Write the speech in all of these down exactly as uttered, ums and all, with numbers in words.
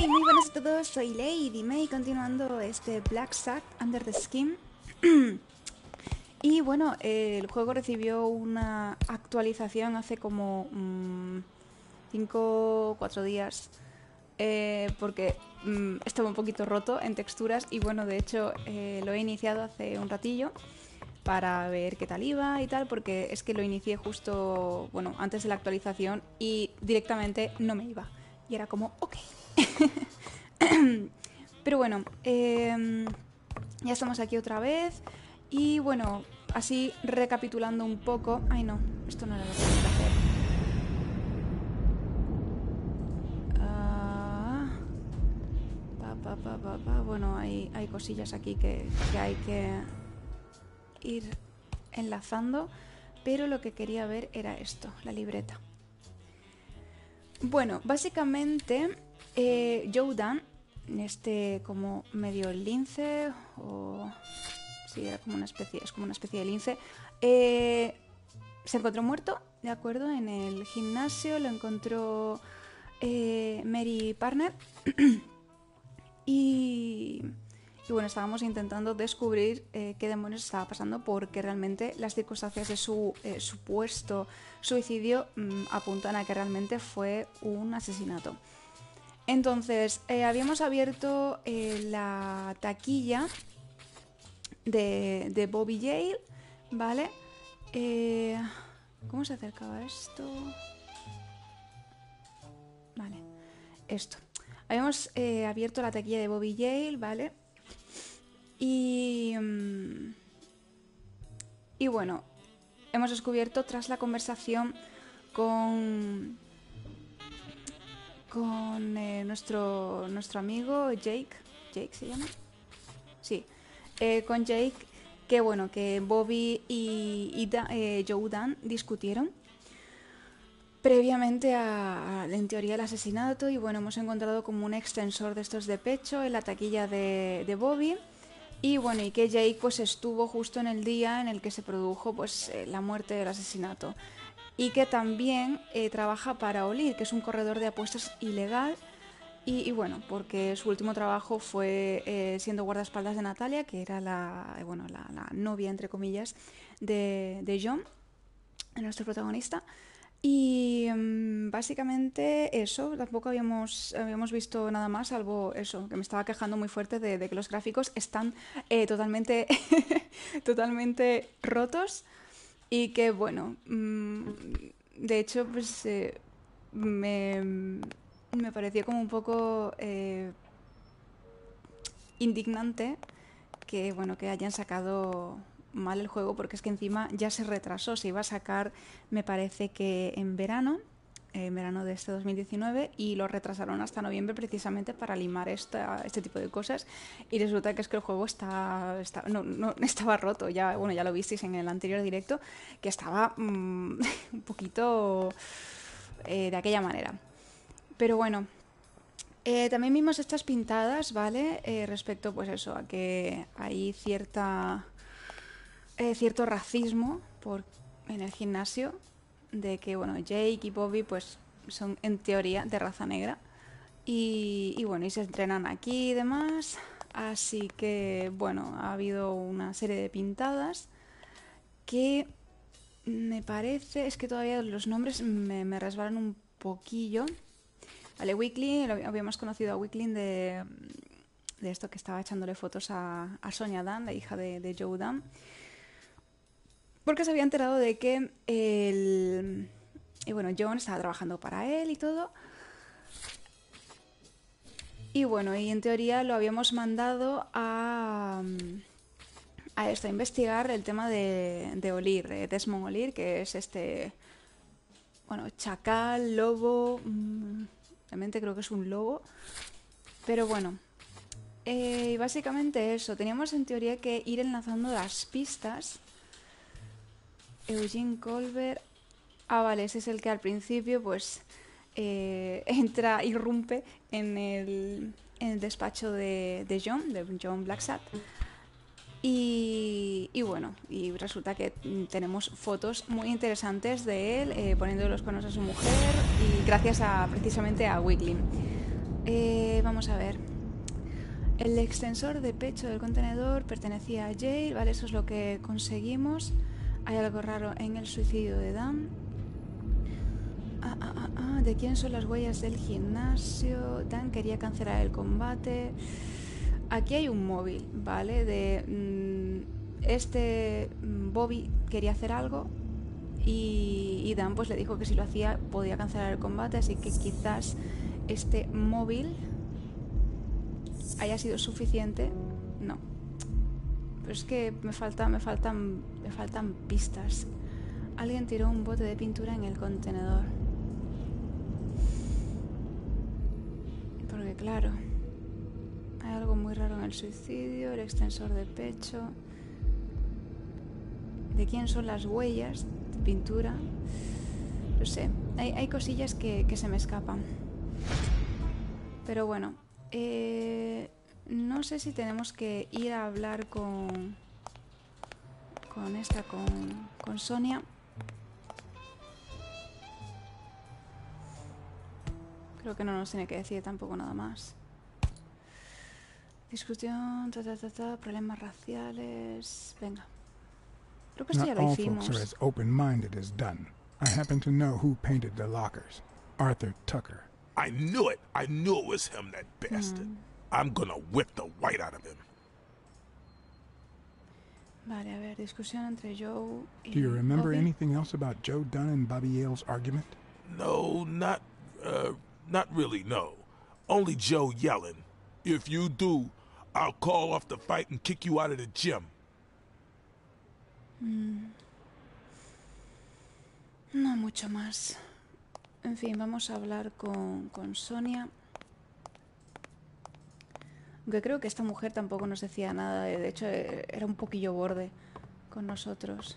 muy buenas a todos, soy Lady May, continuando este Black Sack Under the Skin. Y bueno, eh, el juego recibió una actualización hace como cinco o cuatro días, eh, porque mm, estaba un poquito roto en texturas y bueno, de hecho eh, lo he iniciado hace un ratillo para ver qué tal iba y tal, porque es que lo inicié justo, bueno, antes de la actualización y directamente no me iba. Y era como, ok. Pero bueno, eh, ya estamos aquí otra vez. Y bueno, así recapitulando un poco... Ay no, esto no era lo que tenía que hacer. Ah, pa, pa, pa, pa, pa. Bueno, hay, hay cosillas aquí que, que hay que ir enlazando. Pero lo que quería ver era esto, la libreta. Bueno, básicamente eh, Joe Dan, este como medio lince o sí, era como una especie, es como una especie de lince, eh, se encontró muerto, de acuerdo, en el gimnasio. Lo encontró eh, Mary Parner y, y bueno, estábamos intentando descubrir eh, qué demonios estaba pasando, porque realmente las circunstancias de su eh, supuesto suicidio mmm, apuntan a que realmente fue un asesinato. Entonces, eh, habíamos abierto eh, la taquilla de, de Bobby Yale, ¿vale? Eh, ¿Cómo se acercaba esto? Vale, esto. Habíamos eh, abierto la taquilla de Bobby Yale, ¿vale? Y... Um, y bueno, hemos descubierto tras la conversación con... con eh, nuestro, nuestro amigo Jake. ¿Jake se llama? Sí. Eh, con Jake, que bueno, que Bobby y, y da, eh, Joe Dan discutieron previamente a, a, en teoría, el asesinato. Y bueno, hemos encontrado como un extensor de estos de pecho en la taquilla de, de Bobby. Y bueno, y que Jake pues estuvo justo en el día en el que se produjo pues eh, la muerte del asesinato. Y que también eh, trabaja para Olir, que es un corredor de apuestas ilegal. Y, y bueno, porque su último trabajo fue eh, siendo guardaespaldas de Natalia, que era la, eh, bueno, la, la novia, entre comillas, de, de John, nuestro protagonista. Y um, básicamente eso, tampoco habíamos, habíamos visto nada más, salvo eso, que me estaba quejando muy fuerte de, de que los gráficos están eh, totalmente, totalmente rotos. Y que bueno, mmm, de hecho, pues eh, me, me pareció como un poco eh, indignante que bueno, que hayan sacado mal el juego, porque es que encima ya se retrasó. Se iba a sacar, me parece que en verano, en verano de este dos mil diecinueve, y lo retrasaron hasta noviembre precisamente para limar esta, este tipo de cosas. Y resulta que es que el juego está, está no, no estaba roto. Ya, bueno, ya lo visteis en el anterior directo, que estaba mmm, un poquito eh, de aquella manera. Pero bueno, eh, también vimos estas pintadas, ¿vale? Eh, respecto, pues eso, a que hay cierta eh, cierto racismo por, en el gimnasio, de que, bueno, Jake y Bobby, pues, son en teoría de raza negra. Y, y bueno, y se entrenan aquí y demás. Así que, bueno, ha habido una serie de pintadas que me parece, es que todavía los nombres me, me resbalan un poquillo. Vale, Weekly, habíamos conocido a Weekly de, de esto que estaba echándole fotos a, a Sonia Dan, la hija de, de Joe Dan, porque se había enterado de que el, y bueno, John estaba trabajando para él y todo. Y bueno, y en teoría lo habíamos mandado a, a esto, a investigar el tema de, de Olir, de Desmond Olir, que es este, bueno, chacal, lobo, mmm, realmente creo que es un lobo, pero bueno, eh, básicamente eso, teníamos en teoría que ir enlazando las pistas. Eugene Colbert, ah vale, ese es el que al principio pues eh, entra, irrumpe en el, en el despacho de, de John, de John Blacksad. Y, y bueno, y resulta que tenemos fotos muy interesantes de él eh, poniendo los cuernos a su mujer, y gracias a precisamente a Wiggling. Eh, vamos a ver. El extensor de pecho del contenedor pertenecía a Jade, ¿vale? Eso es lo que conseguimos. Hay algo raro en el suicidio de Dan. Ah, ah, ah, ah. ¿De quién son las huellas del gimnasio? Dan quería cancelar el combate. Aquí hay un móvil, ¿vale? De mmm, este mmm, Bobby quería hacer algo y, y Dan pues le dijo que si lo hacía podía cancelar el combate, así que quizás este móvil haya sido suficiente. No. Pero es que me falta, me faltan, me faltan pistas. Alguien tiró un bote de pintura en el contenedor. Porque claro, hay algo muy raro en el suicidio, el extensor de pecho. ¿De quién son las huellas de pintura? No sé, hay, hay cosillas que, que se me escapan. Pero bueno, eh, no sé si tenemos que ir a hablar con con esta, con, con Sonia. Creo que no nos tiene que decir tampoco nada más. Discusión, ta, ta, ta, ta, problemas raciales. Venga. Creo que esto ya lo hicimos. Not all folks are as open-minded as Dunn. I happen to know who painted the lockers. Arthur Tucker. I knew it. I knew it was him, that bastard. Mm. I'm gonna whip the white out of him. Vale, a ver, discusión entre Joe y... Do you remember Bobby? anything else about Joe Dunn and Bobby Yale's argument? No, not, uh, not really, no. Only Joe yelling. If you do, I'll call off the fight and kick you out of the gym. Mm. No mucho más. En fin, vamos a hablar con, con Sonia. Aunque creo que esta mujer tampoco nos decía nada. De hecho, era un poquillo borde con nosotros.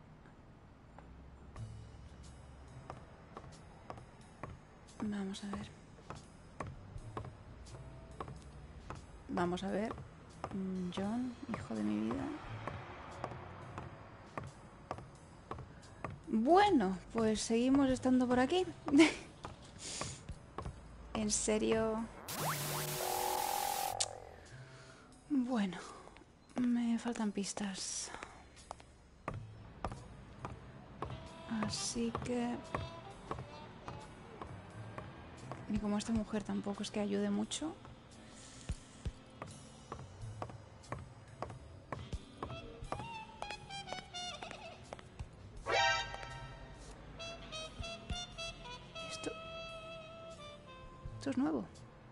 Vamos a ver. Vamos a ver. John, hijo de mi vida. Bueno, pues seguimos estando por aquí. En serio. Bueno, me faltan pistas. Así que... Y como esta mujer tampoco es que ayude mucho. Esto... Esto es nuevo.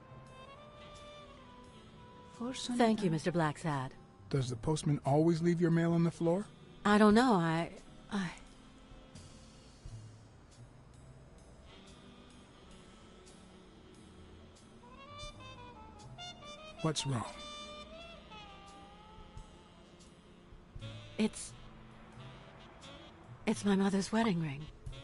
Thank you, Mister Blacksad. Does the postman always leave your mail on the floor? I don't know. I... I... What's wrong? It's... It's my mother's wedding ring.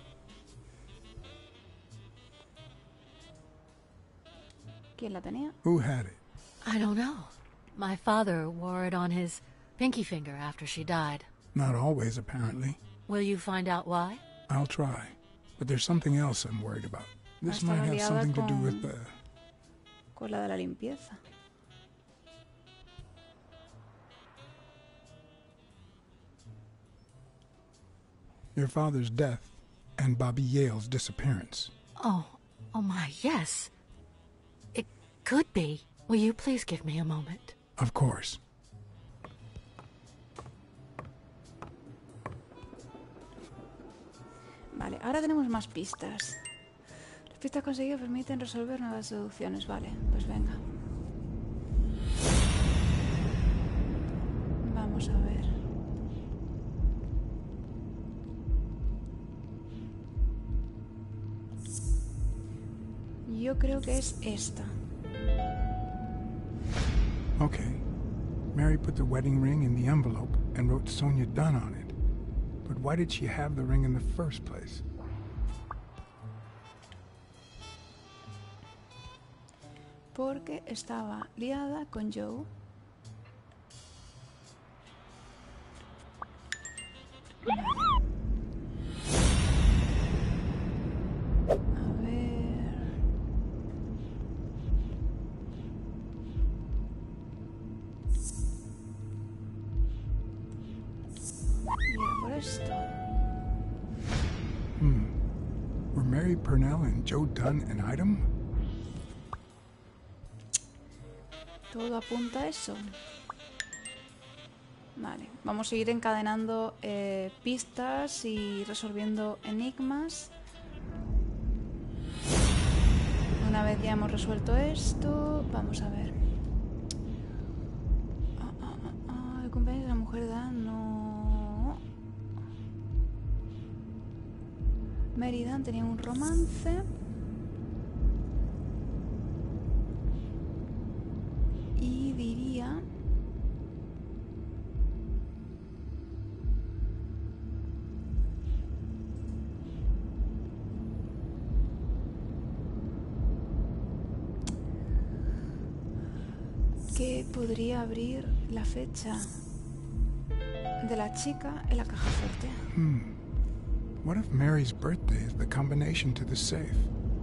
¿Quién la tenía? Who had it? I don't know. My father wore it on his pinky finger after she died. Not always, apparently. Will you find out why? I'll try. But there's something else I'm worried about. This might have something to do with the... Con la de la limpieza. Your father's death and Bobby Yale's disappearance. Oh, oh my, yes. It could be. Will you please give me a moment? Of course. Vale, ahora tenemos más pistas. Las pistas conseguidas permiten resolver nuevas deducciones. Vale, pues venga. Vamos a ver. Yo creo que es esta. Okay. Mary put the wedding ring in the envelope and wrote Sonia Dunn on it. But why did she have the ring in the first place? Porque estaba liada con Joe. A ver... Mary Purnell and Joe Dunn an item? Todo apunta a eso. Vale, vamos a ir encadenando eh, pistas y resolviendo enigmas. Una vez ya hemos resuelto esto, vamos a ver. Ah, ah, ah, ah, el cumpleaños de la mujer de Dan, no. Mary y Dan tenían un romance. Y diría... que podría abrir la fecha de la chica en la caja fuerte. Hmm. What if Mary's birthday is the combination to the safe?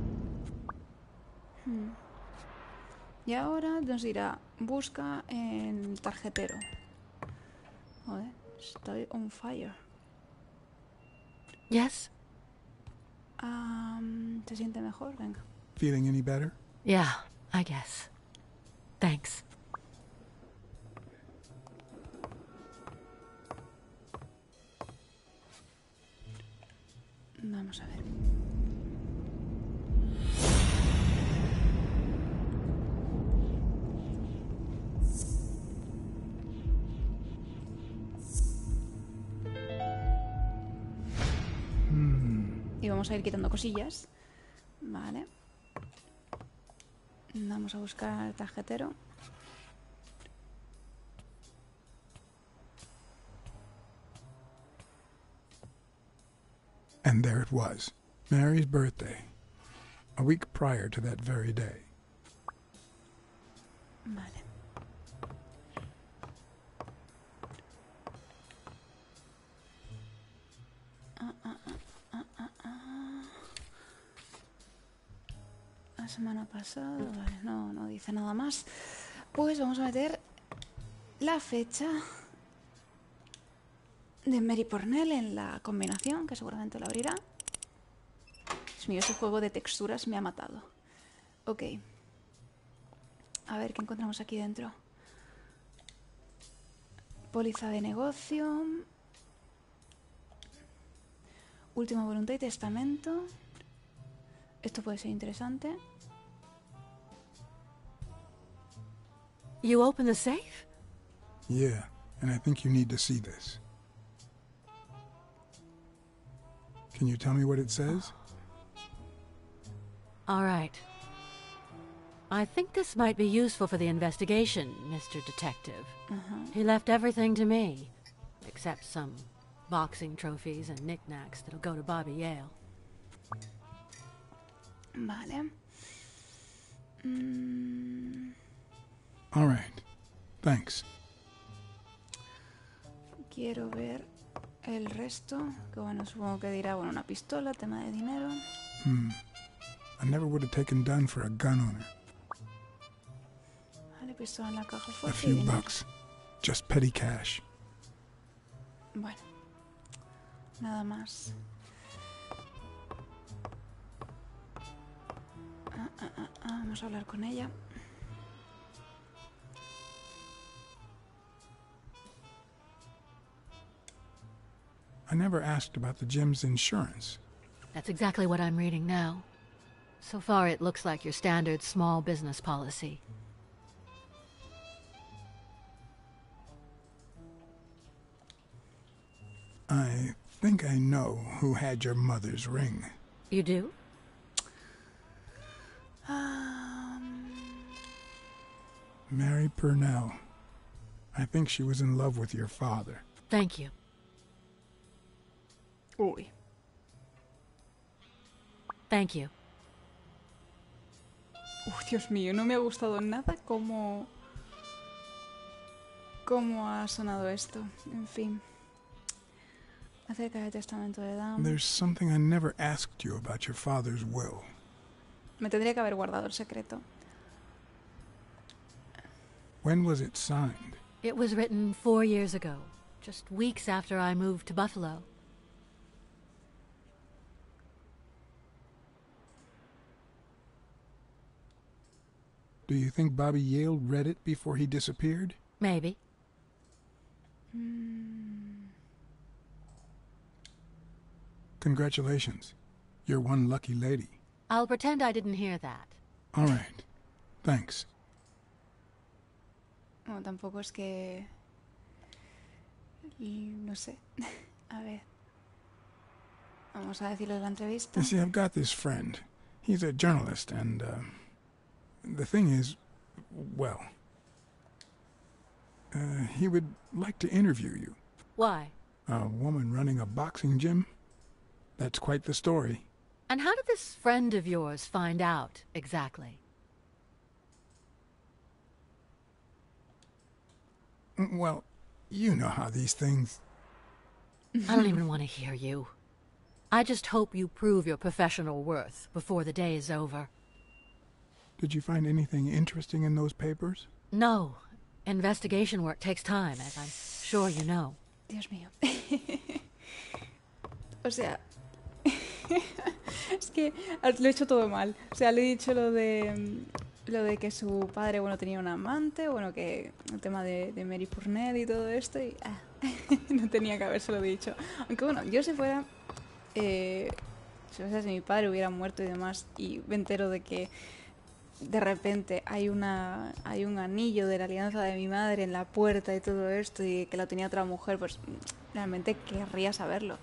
Hmm. Y ahora nos dirá, busca en el tarjetero. Joder, estoy on fire. Yes? Um, ¿Se siente mejor? Venga. Feeling any better? Yeah, I guess. Thanks. Vamos a ver. Hmm. Y vamos a ir quitando cosillas. Vale. Vamos a buscar el tarjetero. And there it was, Mary's birthday, a week prior to that very day. Vale. Ah, ah, ah, ah, ah, ah. La semana pasada, vale, no, no dice nada más. Pues vamos a meter la fecha de Mary Purnell en la combinación, que seguramente lo abrirá. Dios mío, ese juego de texturas me ha matado. Ok. A ver, ¿qué encontramos aquí dentro? Póliza de negocio. Última voluntad y testamento. Esto puede ser interesante. You open the safe? Yeah, and I think you need to see this. Can you tell me what it says? All right. I think this might be useful for the investigation, Mister Detective. Uh-huh. He left everything to me, except some boxing trophies and knickknacks that'll go to Bobby Yale. Vale. Mm. All right. Thanks. Quiero ver el resto. Que bueno, supongo que dirá, bueno, una pistola, tema de dinero. Hmm. I never would have taken Dunn for a gun owner. Vale, pistola en la caja A fuerte y few dinero. bucks. Just petty cash. Bueno. Nada más. Ah, ah, ah, ah, vamos a hablar con ella. I never asked about the gym's insurance. That's exactly what I'm reading now. So far, it looks like your standard small business policy. I think I know who had your mother's ring. You do? Um, Mary Purnell. I think she was in love with your father. Thank you. uy. Thank you. Uf, Dios mío, no me ha gustado nada cómo... cómo ha sonado esto. En fin. Acerca del testamento de Dan. There's something I never asked you about your father's will. Me tendría que haber guardado el secreto. When was it signed? It was written four years ago, just weeks after I moved to Buffalo. Do you think Bobby Yale read it before he disappeared? Maybe. Mm. Congratulations. You're one lucky lady. I'll pretend I didn't hear that. All right. Thanks. Bueno, tampoco es que... No sé. A ver. Vamos a decirlo de la entrevista. You see, I've got this friend. He's a journalist, and, uh, the thing is, well, uh, he would like to interview you. Why? A woman running a boxing gym? That's quite the story. And how did this friend of yours find out, exactly? Well, you know how these things... I don't even want to hear you. I just hope you prove your professional worth before the day is over. Did you find anything interesting in those papers? No. Investigation work takes time, as I'm sure you know. Dios mío. O sea... Es que lo he hecho todo mal. O sea, le he dicho lo de... Lo de que su padre, bueno, tenía un amante, bueno, que el tema de, de Mary Purnell y todo esto, y ah, no tenía que habérselo dicho. Aunque bueno, yo si fuera, eh, si, o sea, si mi padre hubiera muerto y demás, y me entero de que de repente hay una hay un anillo de la alianza de mi madre en la puerta y todo esto, y que lo tenía otra mujer, pues realmente querría saberlo.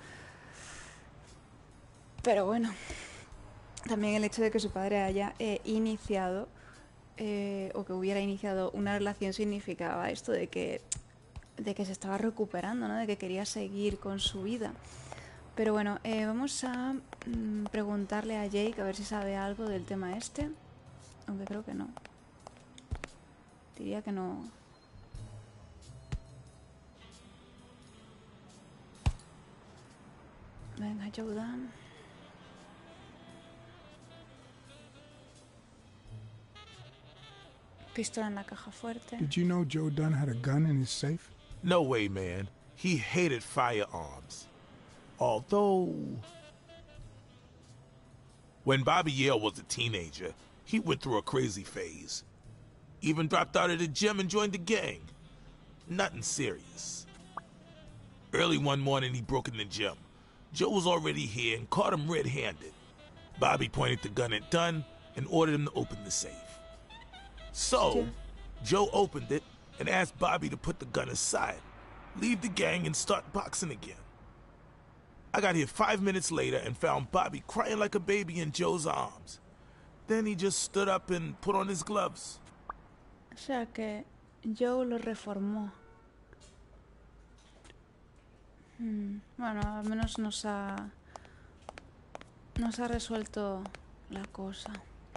Pero bueno, también el hecho de que su padre haya eh, iniciado Eh, o que hubiera iniciado una relación significaba esto de que de que se estaba recuperando, ¿no? De que quería seguir con su vida. Pero bueno, eh, vamos a mm, preguntarle a Jake a ver si sabe algo del tema este, aunque creo que no. Diría que no. Venga, Jordan. Pistola en la caja fuerte. Did you know Joe Dunn had a gun in his safe? No way, man. He hated firearms. Although... When Bobby Yale was a teenager, he went through a crazy phase. Even dropped out of the gym and joined the gang. Nothing serious. Early one morning, he broke in the gym. Joe was already here and caught him red-handed. Bobby pointed the gun at Dunn and ordered him to open the safe. So, Joe opened it and asked Bobby to put the gun aside, leave the gang, and start boxing again. I got here five minutes later and found Bobby crying like a baby in Joe's arms. Then he just stood up and put on his gloves. O sea que Joe lo reformó. Hmm. Bueno, al menos nos ha... nos ha resuelto la cosa.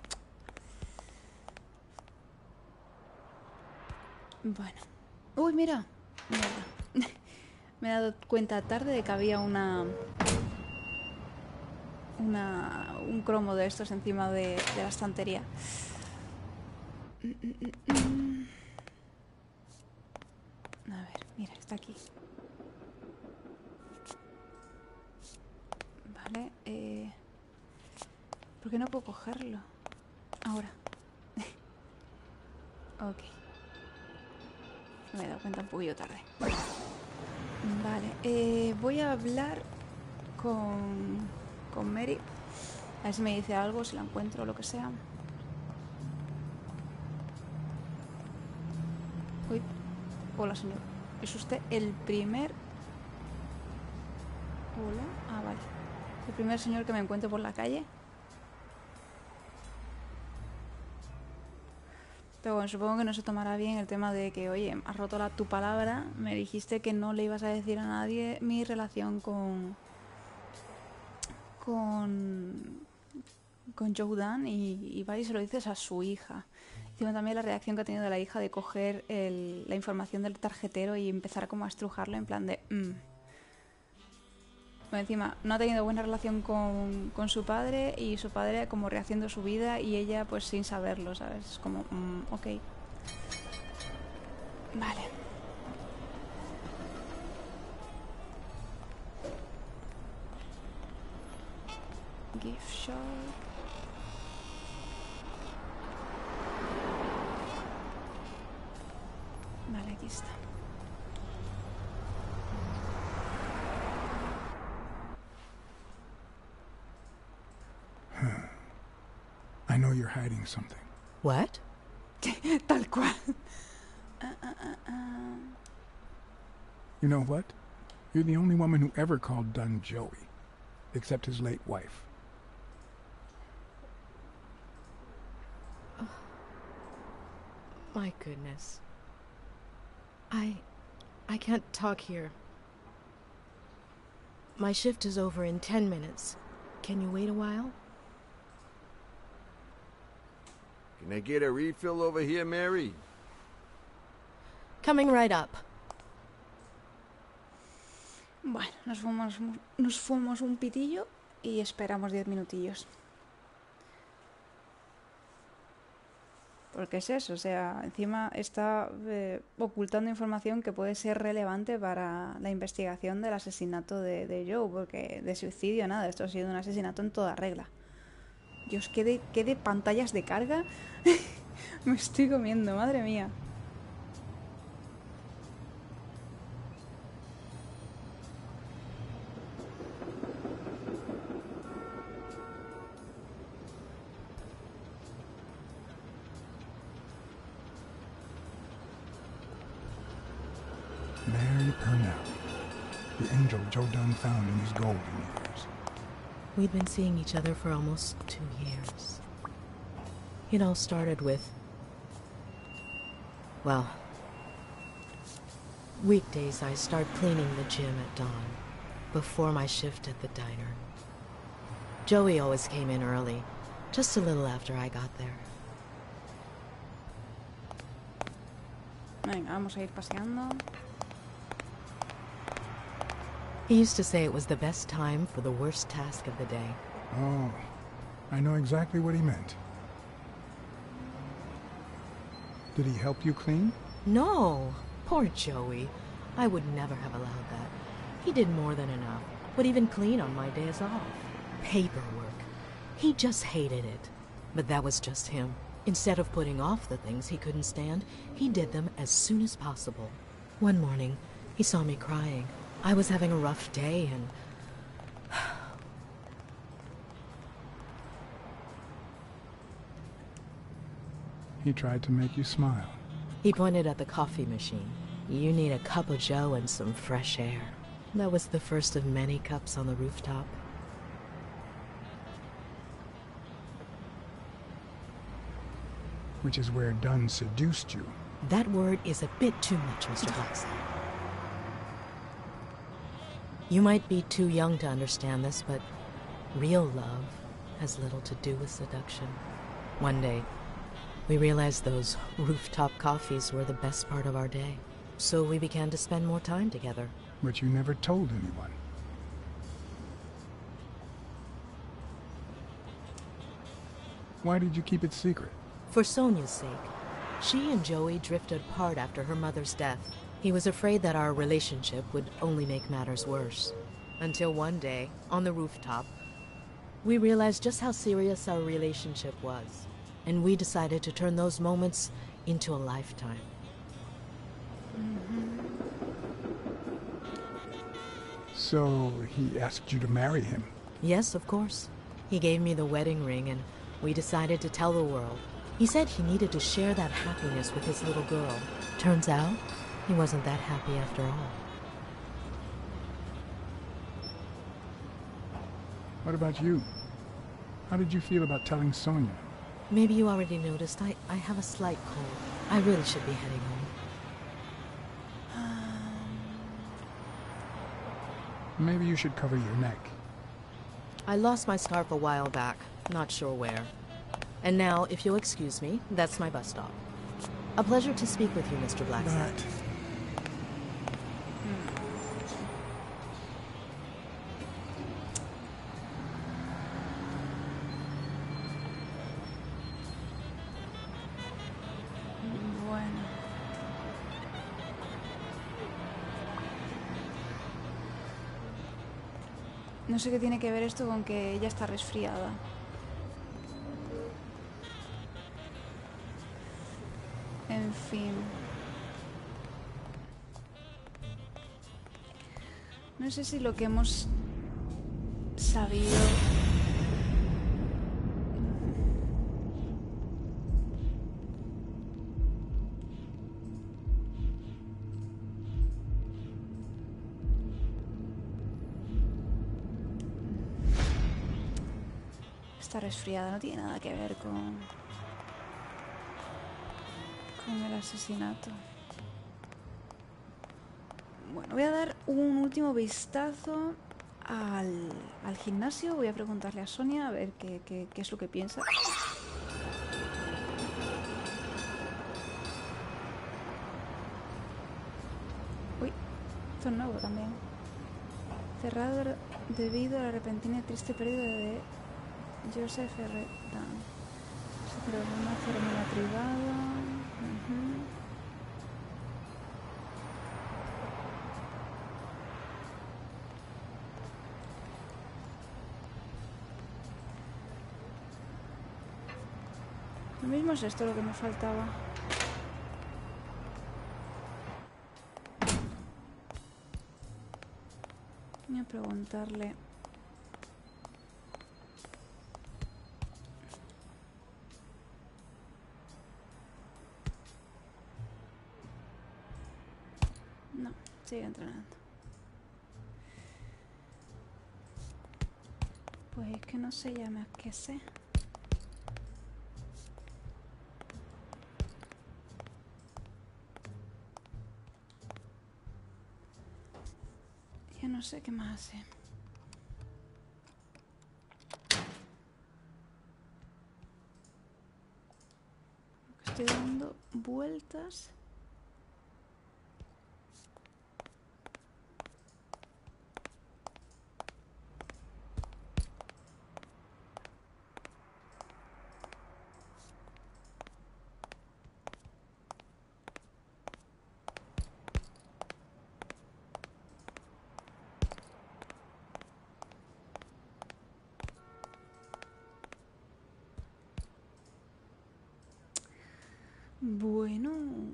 Bueno. Uy, mira. Mierda. Me he dado cuenta tarde de que había una... Una... un cromo de estos encima de, de la estantería. A ver, mira, está aquí. Vale, eh... ¿por qué no puedo cogerlo? Ahora. Ok. Me he dado cuenta un poquillo tarde. Vale, eh, voy a hablar con, con Mary. A ver si me dice algo, si la encuentro o lo que sea. Uy, hola señor. ¿Es usted el primer... Hola? Ah, vale. ¿El primer señor que me encuentro por la calle? Pero bueno, supongo que no se tomará bien el tema de que, oye, has roto la, tu palabra, me dijiste que no le ibas a decir a nadie mi relación con... con... con Joe Dunn y, y vas y se lo dices a su hija. Encima también la reacción que ha tenido la hija de coger el, la información del tarjetero y empezar como a estrujarlo en plan de... Mm. Bueno, encima no ha tenido buena relación con, con su padre y su padre como rehaciendo su vida y ella pues sin saberlo, ¿sabes? Es como, mm, ok. Vale. Gift shop. está. I know you're hiding something. What? Tal cual. Uh, uh, uh, uh. You know what? You're the only woman who ever called Dunn Joey, except his late wife. Oh. My goodness. I... I can't talk here. My shift is over in ten minutes. Can you wait a while? Can I get a refill over here, Mary? Coming right up. Bueno, nos fuimos, nos fuimos un pitillo y esperamos diez minutillos. Porque es eso, o sea, encima está eh, ocultando información que puede ser relevante para la investigación del asesinato de, de Joe, porque de suicidio nada, esto ha sido un asesinato en toda regla. Dios, ¿qué de, qué de pantallas de carga me estoy comiendo? Madre mía. Mary Purnell, the angel Joe Dunn found in his golden years. We'd been seeing each other for almost two years. It all started with... Well... Weekdays I start cleaning the gym at dawn, before my shift at the diner. Joey always came in early, just a little after I got there. Venga, vamos a ir paseando. He used to say it was the best time for the worst task of the day. Oh, I know exactly what he meant. Did he help you clean? No! Poor Joey. I would never have allowed that. He did more than enough. Would even clean on my days off. Paperwork. He just hated it. But that was just him. Instead of putting off the things he couldn't stand, he did them as soon as possible. One morning, he saw me crying. I was having a rough day and... He tried to make you smile. He pointed at the coffee machine. You need a cup of joe and some fresh air. That was the first of many cups on the rooftop. Which is where Dunn seduced you. That word is a bit too much, Mister Blackside. You might be too young to understand this, but real love has little to do with seduction. One day, we realized those rooftop coffees were the best part of our day. So we began to spend more time together. But you never told anyone. Why did you keep it secret? For Sonia's sake. She and Joey drifted apart after her mother's death. He was afraid that our relationship would only make matters worse. Until one day, on the rooftop, we realized just how serious our relationship was. And we decided to turn those moments into a lifetime. Mm-hmm. So he asked you to marry him? Yes, of course. He gave me the wedding ring and we decided to tell the world. He said he needed to share that happiness with his little girl. Turns out, he wasn't that happy after all. What about you? How did you feel about telling Sonia? Maybe you already noticed, I, I have a slight cold. I really should be heading home. Maybe you should cover your neck. I lost my scarf a while back, not sure where. And now, if you'll excuse me, that's my bus stop. A pleasure to speak with you, Mister Blackside. But... Bueno. No sé qué tiene que ver esto con que ella está resfriada. En fin. No sé si lo que hemos sabido... Está resfriada, no tiene nada que ver con... con el asesinato. Bueno, voy a dar un último vistazo al, al gimnasio. Voy a preguntarle a Sonia a ver qué, qué, qué es lo que piensa. Uy, esto es nuevo también. Cerrado debido a la repentina y triste pérdida de Joseph R. Dunn. Se celebró una ceremonia privada. Uh-huh. Lo mismo es esto lo que me faltaba. Voy a preguntarle. No, sigue entrenando. Pues es que no sé ya más que sé. Ya no sé qué más hace. Estoy dando vueltas. Bueno.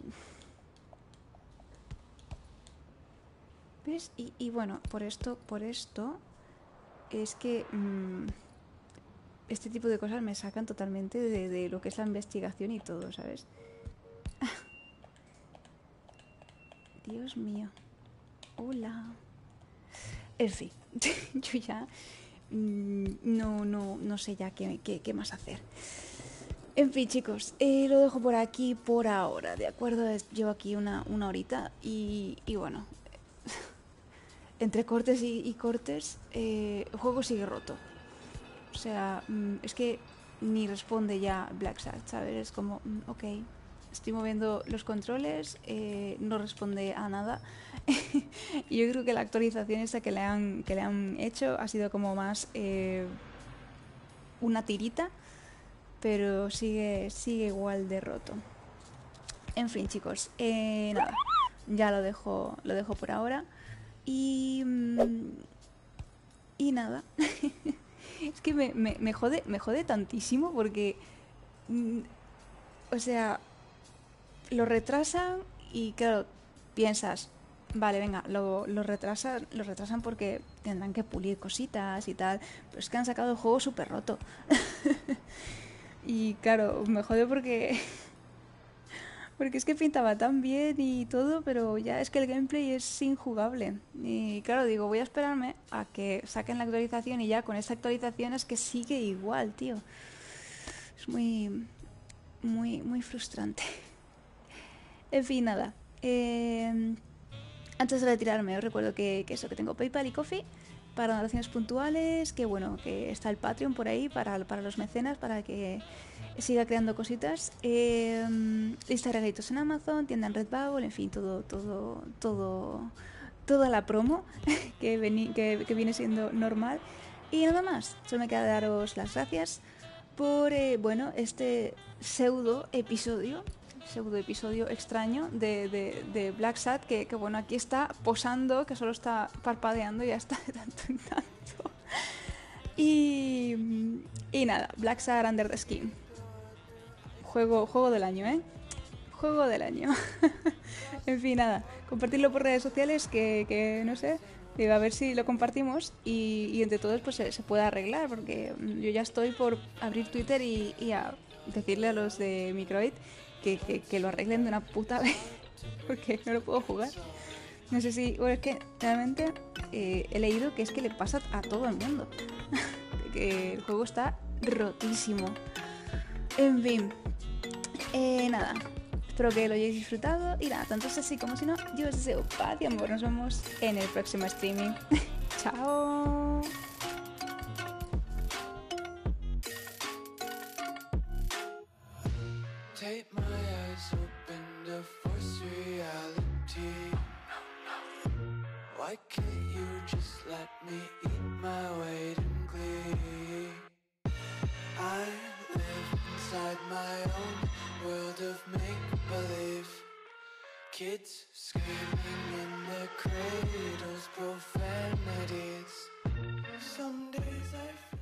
¿Ves? Y, y bueno, por esto, por esto, es que mmm, este tipo de cosas me sacan totalmente de, de lo que es la investigación y todo, ¿sabes? Dios mío. Hola. En fin, yo ya mmm, no, no, no sé ya qué, qué, qué más hacer. En fin, chicos, eh, lo dejo por aquí por ahora, ¿de acuerdo? Llevo aquí una, una horita y, y bueno, entre cortes y, y cortes, eh, el juego sigue roto. O sea, mm, es que ni responde ya Blacksad, ¿sabes? Es como, mm, ok, estoy moviendo los controles, eh, no responde a nada. Y yo creo que la actualización esta que le han, que le han hecho ha sido como más eh, una tirita. Pero sigue, sigue igual de roto. En fin, chicos, eh, nada, ya lo dejo, lo dejo por ahora. Y, y nada, es que me, me, me, jode, me jode tantísimo porque, o sea, lo retrasan y claro, piensas, vale, venga, lo, lo, retrasan, lo retrasan porque tendrán que pulir cositas y tal, pero es que han sacado el juego súper roto. Y claro, me jode porque porque es que pintaba tan bien y todo, pero ya es que el gameplay es injugable. Y claro, digo, voy a esperarme a que saquen la actualización y ya con esta actualización es que sigue igual, tío. Es muy, muy, muy frustrante. En fin, nada. Eh, antes de retirarme, os recuerdo que, que eso, que tengo PayPal y Ko-fi para donaciones puntuales, que bueno, que está el Patreon por ahí para, para los mecenas, para que siga creando cositas, eh, lista de regalitos en Amazon, tienda en Redbubble, en fin, todo, todo, todo, toda la promo que, veni, que, que viene siendo normal. Y nada más, solo me queda daros las gracias por, eh, bueno, este pseudo episodio, pseudo episodio extraño de, de, de Blacksad, que, que bueno, aquí está posando, que solo está parpadeando y ya está de tanto en tanto. Y, y nada, Blacksad Under the Skin. Juego, juego del año, ¿eh? Juego del año. En fin, nada, compartirlo por redes sociales, que, que no sé, Digo, a ver si lo compartimos y, y entre todos pues se, se puede arreglar, porque yo ya estoy por abrir Twitter y, y a decirle a los de Microid que, que, que lo arreglen de una puta vez, porque no lo puedo jugar. No sé si... Bueno, es que realmente eh, he leído que es que le pasa a todo el mundo. Que el juego está rotísimo. En fin. Eh, nada. Espero que lo hayáis disfrutado. Y nada, tanto es así como si no, yo os deseo paz y amor. Nos vemos en el próximo streaming. Chao. Take my eyes open to force reality. Why can't you just let me eat my weight in glee? I live inside my own world of make-believe. Kids screaming in their cradles, profanities. Some days I feel